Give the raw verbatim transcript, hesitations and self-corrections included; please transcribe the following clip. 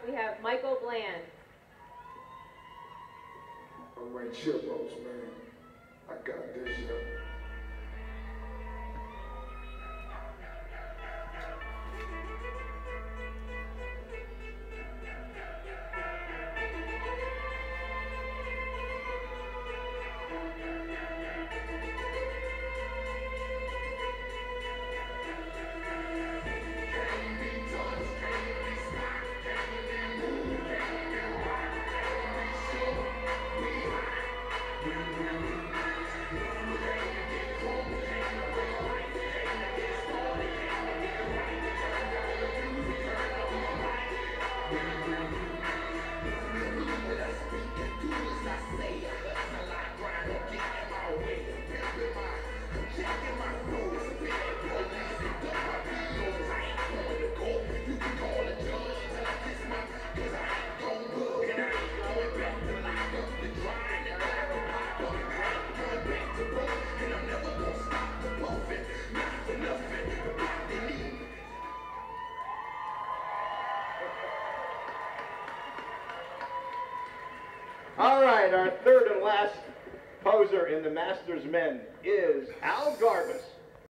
we have Michael Bland. All right, Chipos, man. I got this, yo. All right, our third and last poser in the Masters Men is Al Garbus.